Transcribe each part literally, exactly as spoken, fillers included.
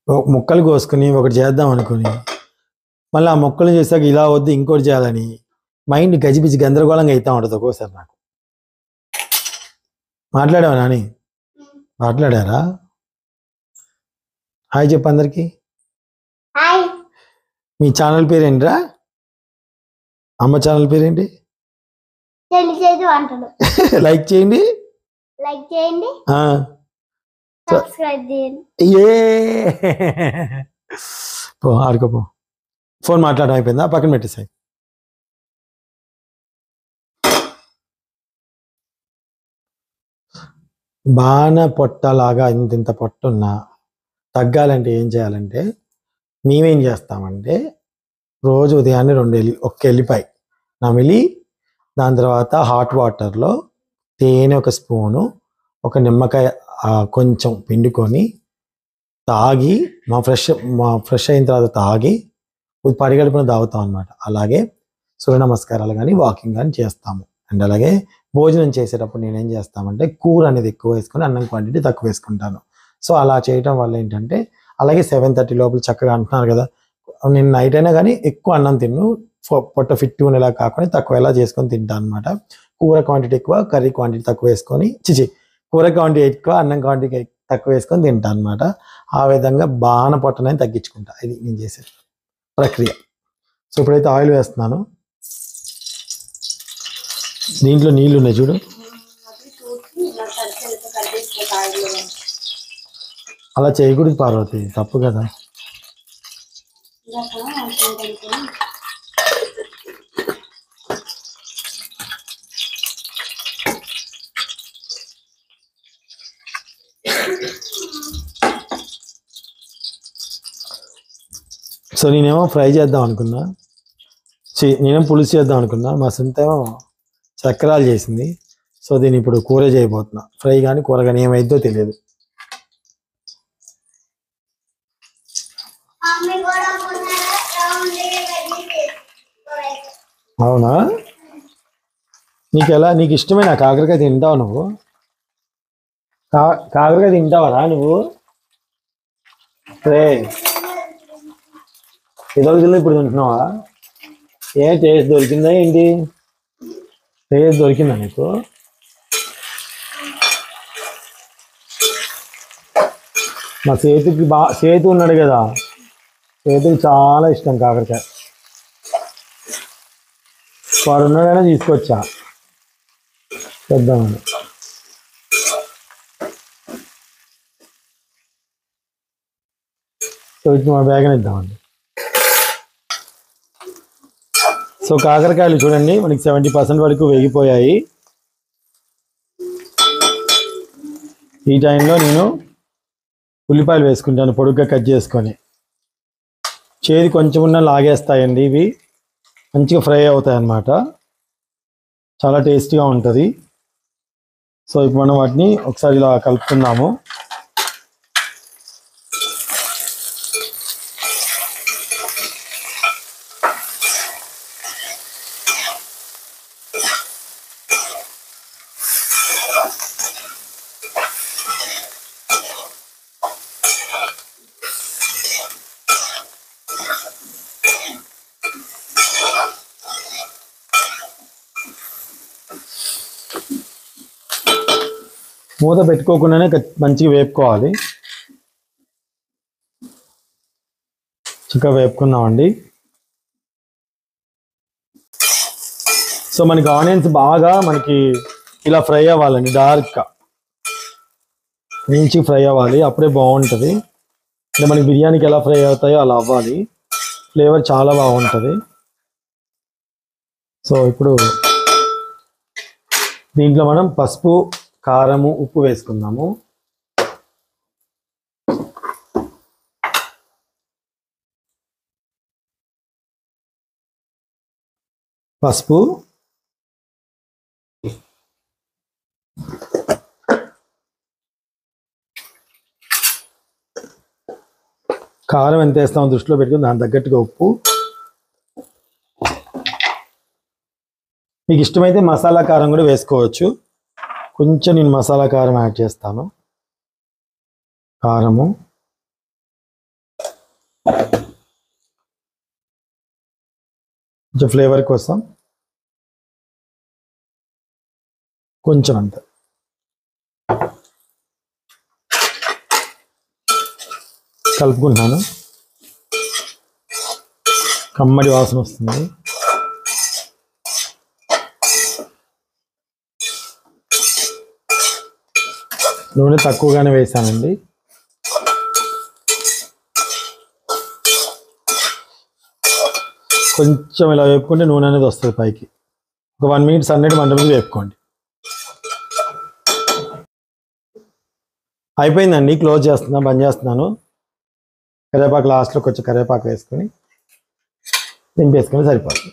ఒ- ముక్కలు కోసుకుని ఒకటి చేద్దాం అనుకుని మళ్ళీ ఆ ముక్కలు చేసాక ఇలా వద్దు ఇంకోటి చేయాలని మైండ్ గజిబిజి గందరగోళంగా అవుతా ఉంటుంది ఒక్కోసారి నాకు. మాట్లాడావా నాని? మాట్లాడారా? హాయ్ చెప్పు అందరికి. హాయ్ మీ ఛానల్ పేరేంట్రా? అమ్మ ఛానల్ పేరేంటి? చెల్లి చేసి వంటలు లైక్ చేయండి, లైక్ చేయండి, ఆ, సబ్స్క్రైబ్ చేయండి. ఏ పో ఆడుకోపో. ఫోన్ మాట్లాడడం అయిపోయిందా? పక్కన పెట్టేసాయి. బాణ పొట్టలాగా ఇంత ఇంత పొట్టున్నా తగ్గాలంటే ఏం చేయాలంటే మేమేం చేస్తామంటే రోజు ఉదయాన్నే రెండు ఎల్లి ఒక్క ఎల్లిపాయ నమిలి దాని తర్వాత హాట్ వాటర్లో తేనె ఒక స్పూను ఒక నిమ్మకాయ ఆ, కొంచెం పిండుకొని తాగి మా ఫ్రెష్ మా ఫ్రెష్ అయిన తర్వాత తాగి పరిగడుపున తాగుతాం అనమాట. అలాగే సూర్య నమస్కారాలు కానీ వాకింగ్ కానీ చేస్తాము. అండ్ అలాగే భోజనం చేసేటప్పుడు నేనేం చేస్తామంటే కూర అనేది ఎక్కువ వేసుకొని అన్నం క్వాంటిటీ తక్కువ వేసుకుంటాను. సో అలా చేయటం వల్ల ఏంటంటే అలాగే సెవెన్ థర్టీ లోపల చక్కగా అంటున్నారు కదా, నేను నైట్ అయినా కానీ ఎక్కువ అన్నం తిన్ను, ఫొ- పొట్ట ఫిట్ ఉండేలా కాకుండా తక్కువ ఎలా చేసుకొని తింటాను అనమాట. కూర క్వాంటిటీ ఎక్కువ, కర్రీ క్వాంటిటీ తక్కువ వేసుకొని చిచి కూర క్వాంటిటీ ఎక్కువ, అన్నం క్వాంటిటీ తక్కువ వేసుకొని తింటాను అనమాట. ఆ విధంగా బాణ పొట్టనని తగ్గించుకుంటా. ఇది నేను చేసే ప్రక్రియ. సో ఇప్పుడైతే ఆయిల్ వేస్తున్నాను. దీంట్లో నీళ్ళు ఉన్నాయి చూడు. అలా చేయకూడదు పార్వతి, తప్పు కదా. సో నేనేమో ఫ్రై చేద్దాం అనుకున్నా, చి- నేనేమో పులుసు చేద్దాం అనుకున్నా, మా సొంతేమో చక్రాలు చేసింది. సో దీన్ని ఇప్పుడు కూర చేయబోతున్నా. ఫ్రై కానీ కూర కానీ ఏమైద్దో తెలియదు. మమ్మీ కూడా మొన్న రౌండ్ వెళ్ళి అవునా? నీకు ఎలా, నీకు ఇష్టమైన కాకరకాయ తింటావు నువ్వు? కా కాకరకాయ తింటావరా నువ్వు? రే ఇదొక తిన్నా ఇప్పుడు తింటున్నావా? ఏ టేస్ట్ దొరికిందా ఏంటి? టేస్ట్ దొరికిందా నీకు? మా సేతుకి బా సేతు ఉన్నాడు కదా, సేతుకి చాలా ఇష్టం కాకరకాయ. వాడు ఉన్నాడనే తీసుకొచ్చా చేద్దామని. సో ఇది మా బ్యాగ్ ఇద్దామండి. సో కాకరకాయలు చూడండి మనకి సెవెంటీ పర్సెంట్ వరకు వేగిపోయాయి. ఈ టైంలో నేను ఉల్లిపాయలు వేసుకుంటాను పొడుగ్గా కట్ చేసుకొని. చేది కొంచెం ఉన్న లాగేస్తాయండి ఇవి, మంచిగా ఫ్రై అవుతాయి అన్నమాట, చాలా టేస్టీగా ఉంటుంది. సో ఇప్పుడు మనం వాటిని ఒకసారి ఇలా కలుపుకుందాము. మూత పెట్టుకోకుండానే కట్- మంచిగా వేపుకోవాలి. చక్కగా వేపుకుందామండి. సో మనకి ఆనియన్స్ బాగా మనకి ఇలా ఫ్రై అవ్వాలండి, డార్క్గా మంచిగా ఫ్రై అవ్వాలి, అప్పుడే బాగుంటుంది. అంటే మనకి బిర్యానీకి ఎలా ఫ్రై అవుతాయో అలా అవ్వాలి, ఫ్లేవర్ చాలా బాగుంటుంది. సో ఇప్పుడు దీంట్లో మనం పసుపు, కారము, ఉప్పు వేసుకుందాము. పసుపు, కారం ఎంత వేస్తామో దృష్టిలో పెట్టుకుని దాని తగ్గట్టుగా ఉప్పు. మీకు ఇష్టమైతే మసాలా కారం కూడా వేసుకోవచ్చు. కొంచెం నేను మసాలా కారం యాడ్ చేస్తాను. కారము, కొంచెం ఫ్లేవర్ కోసం కొంచెం అంత కలుపుకుంటున్నాను. కమ్మడి వాసన వస్తుంది. నూనె తక్కువగానే వేసానండి. కొంచెం ఇలా వేపుకుంటే నూనె అనేది వస్తుంది పైకి. ఒక వన్ మినిట్స్ అన్నట్టు మంట మీద వేపుకోండి. అయిపోయిందండి. క్లోజ్ చేస్తున్నా, బంద్ చేస్తున్నాను. కరివేపాకు లాస్ట్లో కొంచెం కరివేపాకు వేసుకొని దింపేసుకొని సరిపోతుంది.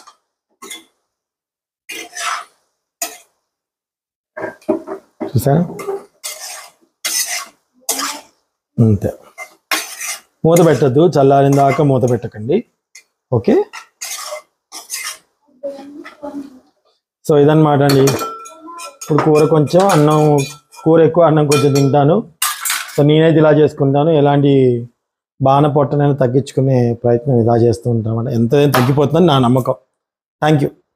చూసారా? అంతే. మూత పెట్టద్దు, చల్లారిన దాకా మూత పెట్టకండి. ఓకే, సో ఇదన్నమాట అండి. ఇప్పుడు కూర కొంచెం, అన్నం కూర ఎక్కువ, అన్నం కొంచెం తింటాను. సో నేనైతే ఇలా చేసుకుంటాను. ఎలాంటి బాణ పొట్టనైనా తగ్గించుకునే ప్రయత్నం ఇలా చేస్తూ ఉంటాం. ఎంత తగ్గిపోతుందని నా నమ్మకం. Thank you.